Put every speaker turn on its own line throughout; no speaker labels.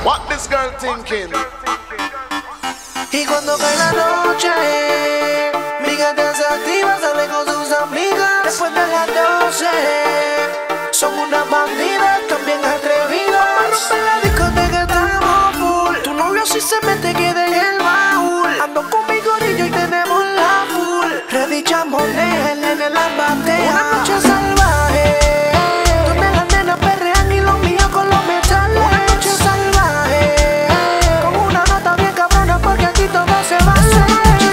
What this girl thinking?
Y cuando cae la noche, mi gata se activa, sale con sus amigas. Después de las 12, son unas bandidas, también atrevidas. Rompe la discoteca, estamos full. Tu novio si se mete queda en el baúl. Ando con mi gorillo y tenemos la full. Ready chamonea, el nene la batea. Una noche salvaje, donde las nenas perrean y los míos con los metales. Una noche salvaje, con una nota bien cabrona porque aquí todo se va a hacer.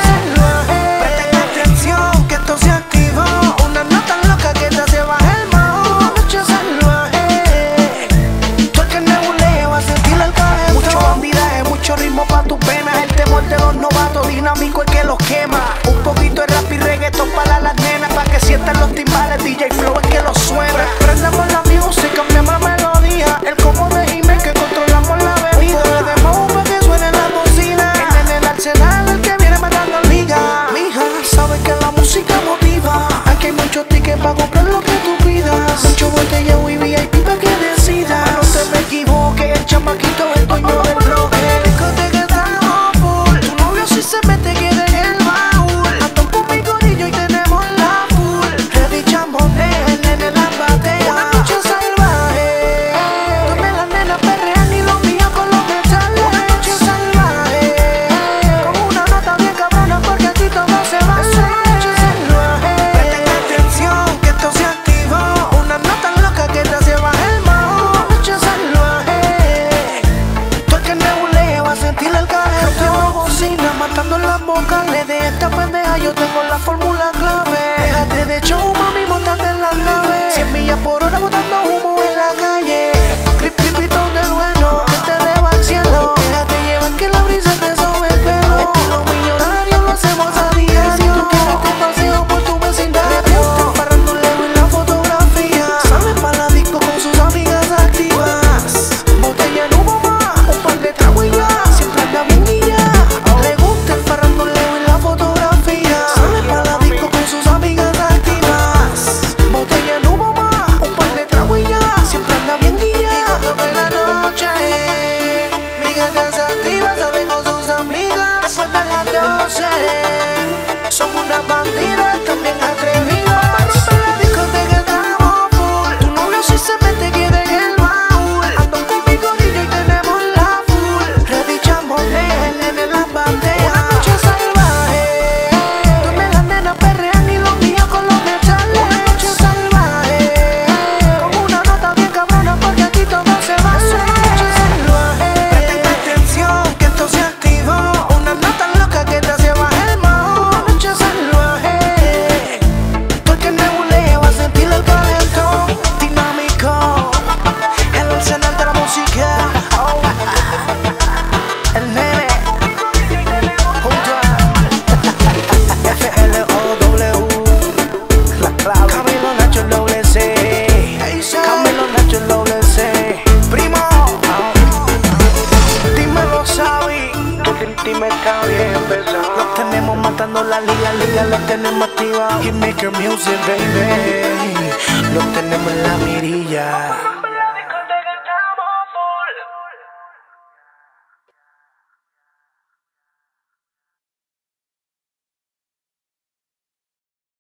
Presten atención que esto se activó. Una nota loca que te hace bajar el majo. Una noche salvaje, tú el que nebuleo a sentir el cajero. Mucho bandidaje, mucho ritmo pa' tus penas. El temor de los novatos, dinámico el que los quema. Un poquito de rap y reggaeton para las nenas, pa' que sientan los timbales. DJ Flow el que los suena. Prendamos la music, cambiamos la melodía. El combo de Jiménez que controlamos la bebida. Le demos pa' que suene la bocina. El arsenal el que viene matando liga. Mija, sabes que la música motiva. Aquí hay muchos tickets pa' comprar lo que tú pidas. Mucho botelleo y VIP pa' que decidas. No te me equivoques, el chamaquito es el dueño del bloque. Discoteca estamos full. Tu novio si se mete queda en el baúl. Ando con mi gorillo y tenemos la full. Ready chambonea, el nene la batea. Una noche salvaje, donde las nenas perrean y los míos con los metales. Una noche salvaje, con una nota bien cabrona porque aquí todo se va a hacer. Una noche salvaje, presten atención que esto se activó. Una nota loca que te hace bajar el majo. Una noche salvaje, tú el que nebulea va a sentir el cajero. Tengo bocina matando en las vocales de esta pendeja, yo tengo la fórmula clave. Déjate de show, mami, montate en la nave. 100 millas por hora botando humo en la calle. Crip, cripito del bueno, que te eleva al cielo. Déjate llevar que la brisa te sobe el pelo. Estilo millonario, lo hacemos a diario. Si tú quieres te paseo por tu vecindario. Están parranduleo en la fotografía. Sale pa' la disco con sus amigas activas. Botella en humo más, un par de tragos y ya. Siempre anda bien guilla. Le gusta el farranduleo en la fotografía. Sale pa' la disco con sus amigas activas. Botella en humo más, un par de tragos y ya. Siempre anda bien guilla. Y cuando cae la noche, mi gata se activa, sale con sus amigas. Después de las 12, son unas bandidas, también atrevidas. Rompe la discoteca, estamos full. Tu novio si se mete queda en el baúl. Ando con mi gorillo y tenemos la full. Ready chambonea, el nene la batea. Una noche salvaje, donde las nenas perrean y los míos con los metales. Una noche salvaje, con una nota bien cabrona porque aquí todo se va a hacer. Una noche salvaje, presten atención que esto se activó. Una nota loca que te hace bajar el majo. Una noche salvaje, tú el que nebulea va a sentir el calentón. Dinámico, el arsenal de la música. Oh. El nene junto a FLOW, la clave. Camilo Nacho doble C, Camilo Nacho doble C. Primo, dímelo, Sabi. Dime está bien pesado. Los tenemos matando la liga, los tenemos activados. Hitmaker Music, baby. Los tenemos en la mirilla.